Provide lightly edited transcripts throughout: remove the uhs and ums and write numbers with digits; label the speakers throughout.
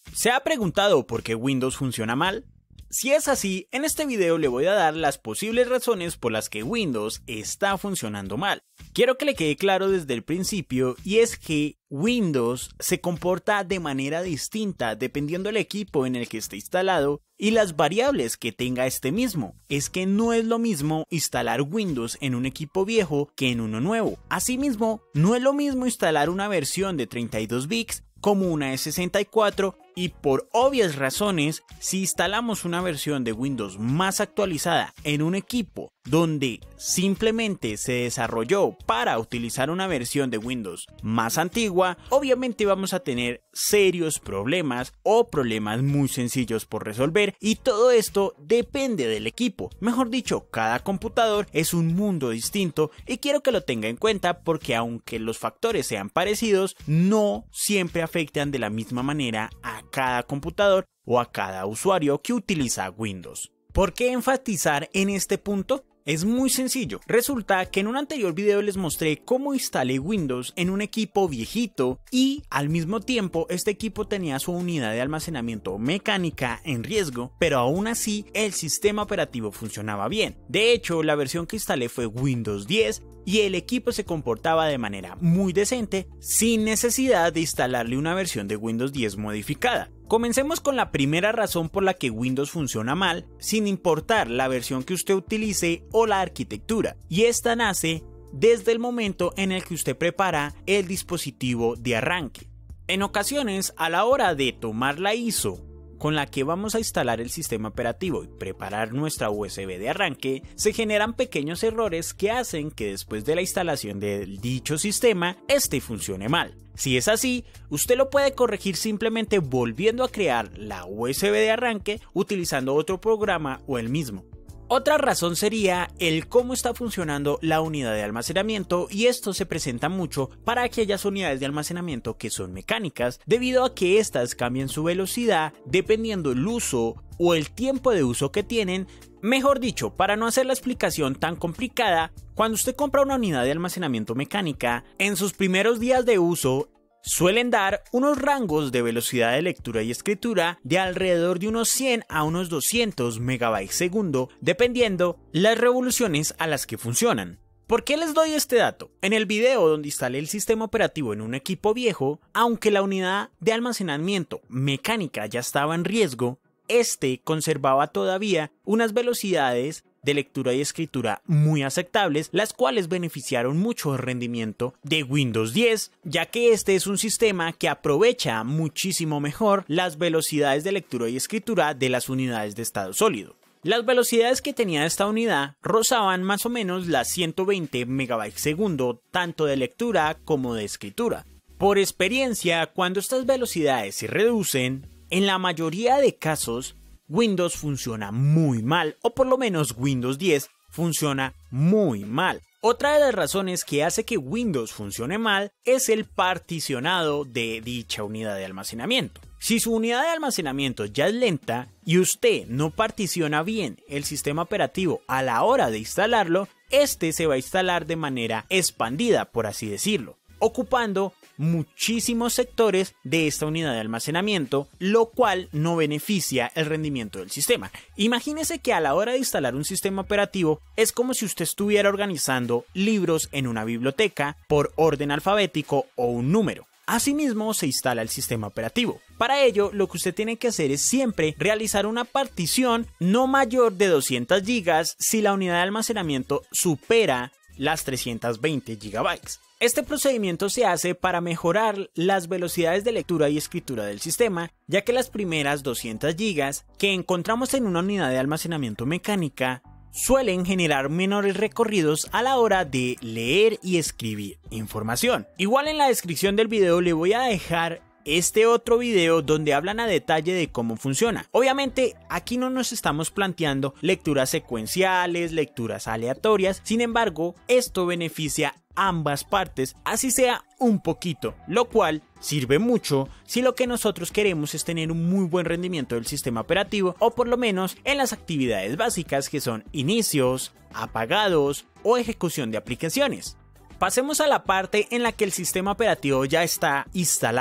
Speaker 1: ¿Se ha preguntado por qué Windows funciona mal? Si es así, en este video le voy a dar las posibles razones por las que Windows está funcionando mal. Quiero que le quede claro desde el principio, y es que Windows se comporta de manera distinta dependiendo del equipo en el que esté instalado y las variables que tenga este mismo. Es que no es lo mismo instalar Windows en un equipo viejo que en uno nuevo. Asimismo, no es lo mismo instalar una versión de 32 bits como una de 64, y por obvias razones, si instalamos una versión de Windows más actualizada en un equipo donde simplemente se desarrolló para utilizar una versión de Windows más antigua, obviamente vamos a tener serios problemas o problemas muy sencillos por resolver, y todo esto depende del equipo. Mejor dicho, cada computador es un mundo distinto y quiero que lo tenga en cuenta, porque aunque los factores sean parecidos, no siempre afectan de la misma manera a cada computador o a cada usuario que utiliza Windows. ¿Por qué enfatizar en este punto? Es muy sencillo. Resulta que en un anterior video les mostré cómo instalé Windows en un equipo viejito y al mismo tiempo este equipo tenía su unidad de almacenamiento mecánica en riesgo, pero aún así el sistema operativo funcionaba bien. De hecho, la versión que instalé fue Windows 10 y el equipo se comportaba de manera muy decente sin necesidad de instalarle una versión de Windows 10 modificada. Comencemos con la primera razón por la que Windows funciona mal, sin importar la versión que usted utilice o la arquitectura, y esta nace desde el momento en el que usted prepara el dispositivo de arranque. En ocasiones, a la hora de tomar la ISO con la que vamos a instalar el sistema operativo y preparar nuestra USB de arranque, se generan pequeños errores que hacen que después de la instalación del dicho sistema, este funcione mal. Si es así, usted lo puede corregir simplemente volviendo a crear la USB de arranque utilizando otro programa o el mismo. Otra razón sería el cómo está funcionando la unidad de almacenamiento, y esto se presenta mucho para aquellas unidades de almacenamiento que son mecánicas, debido a que estas cambian su velocidad dependiendo el uso o el tiempo de uso que tienen. Mejor dicho, para no hacer la explicación tan complicada, cuando usted compra una unidad de almacenamiento mecánica, en sus primeros días de uso suelen dar unos rangos de velocidad de lectura y escritura de alrededor de unos 100 a unos 200 megabytes segundo, dependiendo las revoluciones a las que funcionan. ¿Por qué les doy este dato? En el video donde instalé el sistema operativo en un equipo viejo, aunque la unidad de almacenamiento mecánica ya estaba en riesgo, este conservaba todavía unas velocidades de lectura y escritura muy aceptables, las cuales beneficiaron mucho el rendimiento de Windows 10, ya que este es un sistema que aprovecha muchísimo mejor las velocidades de lectura y escritura de las unidades de estado sólido. Las velocidades que tenía esta unidad rozaban más o menos las 120 megabytes segundo, tanto de lectura como de escritura. Por experiencia, cuando estas velocidades se reducen, en la mayoría de casos Windows funciona muy mal, o por lo menos Windows 10 funciona muy mal. Otra de las razones que hace que Windows funcione mal es el particionado de dicha unidad de almacenamiento. Si su unidad de almacenamiento ya es lenta y usted no particiona bien el sistema operativo a la hora de instalarlo, este se va a instalar de manera expandida, por así decirlo, ocupando muchísimos sectores de esta unidad de almacenamiento, lo cual no beneficia el rendimiento del sistema. Imagínese que a la hora de instalar un sistema operativo es como si usted estuviera organizando libros en una biblioteca por orden alfabético o un número. Asimismo se instala el sistema operativo. Para ello, lo que usted tiene que hacer es siempre realizar una partición no mayor de 200 GB si la unidad de almacenamiento supera las 320 GB. Este procedimiento se hace para mejorar las velocidades de lectura y escritura del sistema, ya que las primeras 200 GB que encontramos en una unidad de almacenamiento mecánica suelen generar menores recorridos a la hora de leer y escribir información. Igual en la descripción del video le voy a dejar este otro video donde hablan a detalle de cómo funciona. Obviamente aquí no nos estamos planteando lecturas secuenciales, lecturas aleatorias, sin embargo esto beneficia ambas partes, así sea un poquito, lo cual sirve mucho si lo que nosotros queremos es tener un muy buen rendimiento del sistema operativo, o por lo menos en las actividades básicas que son inicios, apagados o ejecución de aplicaciones. Pasemos a la parte en la que el sistema operativo ya está instalado.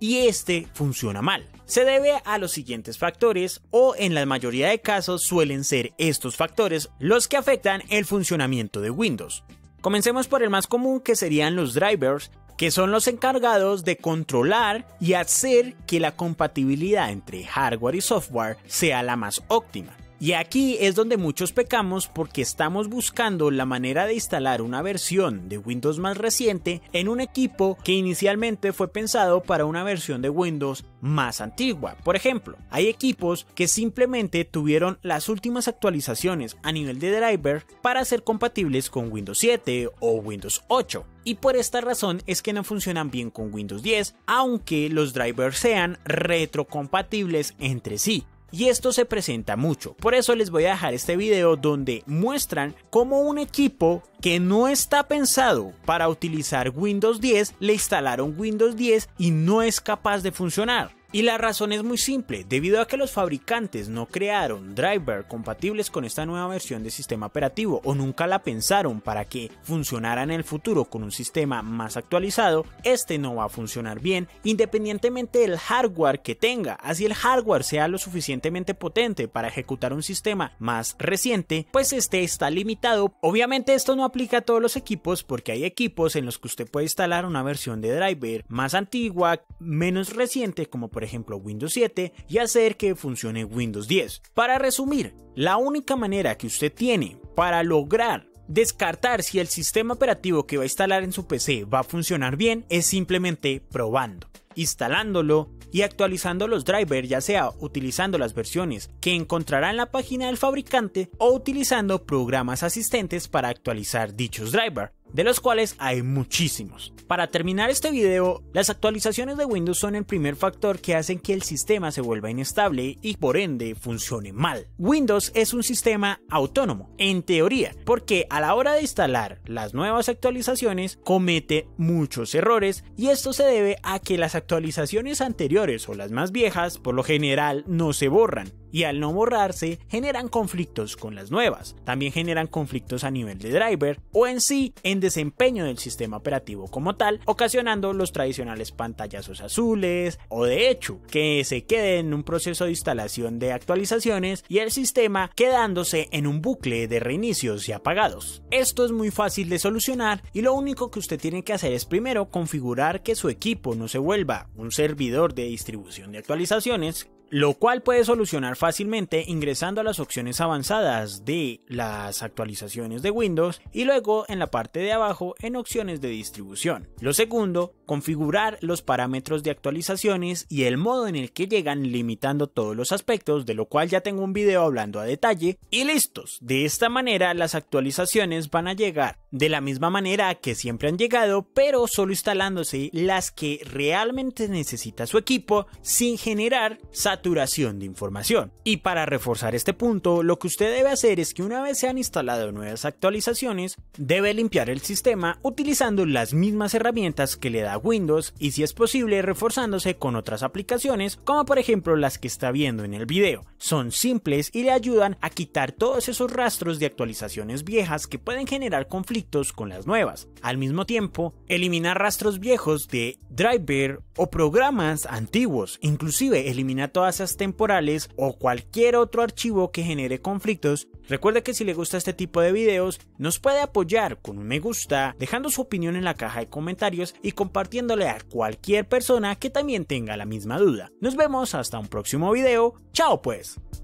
Speaker 1: y este funciona mal. Se debe a los siguientes factores, o en la mayoría de casos suelen ser estos factores los que afectan el funcionamiento de Windows. Comencemos por el más común, que serían los drivers, que son los encargados de controlar y hacer que la compatibilidad entre hardware y software sea la más óptima. Y aquí es donde muchos pecamos, porque estamos buscando la manera de instalar una versión de Windows más reciente en un equipo que inicialmente fue pensado para una versión de Windows más antigua. Por ejemplo, hay equipos que simplemente tuvieron las últimas actualizaciones a nivel de driver para ser compatibles con Windows 7 o Windows 8. Y por esta razón es que no funcionan bien con Windows 10, aunque los drivers sean retrocompatibles entre sí. Y esto se presenta mucho, por eso les voy a dejar este video donde muestran cómo un equipo que no está pensado para utilizar Windows 10 le instalaron Windows 10 y no es capaz de funcionar. Y la razón es muy simple, debido a que los fabricantes no crearon drivers compatibles con esta nueva versión de sistema operativo o nunca la pensaron para que funcionara en el futuro con un sistema más actualizado, este no va a funcionar bien independientemente del hardware que tenga. Así el hardware sea lo suficientemente potente para ejecutar un sistema más reciente, pues este está limitado. Obviamente esto no aplica a todos los equipos, porque hay equipos en los que usted puede instalar una versión de driver más antigua, menos reciente, como por ejemplo Windows 7, y hacer que funcione Windows 10. Para resumir, la única manera que usted tiene para lograr descartar si el sistema operativo que va a instalar en su PC va a funcionar bien es simplemente probando, instalándolo y actualizando los drivers, ya sea utilizando las versiones que encontrará en la página del fabricante o utilizando programas asistentes para actualizar dichos drivers, de los cuales hay muchísimos. Para terminar este video, las actualizaciones de Windows son el primer factor que hacen que el sistema se vuelva inestable y por ende funcione mal. Windows es un sistema autónomo, en teoría, porque a la hora de instalar las nuevas actualizaciones comete muchos errores, y esto se debe a que las actualizaciones anteriores o las más viejas por lo general no se borran, y al no borrarse generan conflictos con las nuevas. También generan conflictos a nivel de driver o en sí en desempeño del sistema operativo como tal, ocasionando los tradicionales pantallazos azules o de hecho que se quede en un proceso de instalación de actualizaciones y el sistema quedándose en un bucle de reinicios y apagados. Esto es muy fácil de solucionar y lo único que usted tiene que hacer es primero configurar que su equipo no se vuelva un servidor de distribución de actualizaciones, lo cual puede solucionar fácilmente ingresando a las opciones avanzadas de las actualizaciones de Windows y luego en la parte de abajo en opciones de distribución. Lo segundo, configurar los parámetros de actualizaciones y el modo en el que llegan, limitando todos los aspectos, de lo cual ya tengo un video hablando a detalle, y listos. De esta manera las actualizaciones van a llegar de la misma manera que siempre han llegado, pero solo instalándose las que realmente necesita su equipo sin generar saturación de información. Y para reforzar este punto, lo que usted debe hacer es que una vez se han instalado nuevas actualizaciones, debe limpiar el sistema utilizando las mismas herramientas que le da Windows y, si es posible, reforzándose con otras aplicaciones como por ejemplo las que está viendo en el video. Son simples y le ayudan a quitar todos esos rastros de actualizaciones viejas que pueden generar conflictos con las nuevas. Al mismo tiempo, eliminar rastros viejos de driver o programas antiguos, inclusive elimina todas esas temporales o cualquier otro archivo que genere conflictos. Recuerde que si le gusta este tipo de videos, nos puede apoyar con un me gusta, dejando su opinión en la caja de comentarios y compartiéndole a cualquier persona que también tenga la misma duda. Nos vemos hasta un próximo video. ¡Chao pues!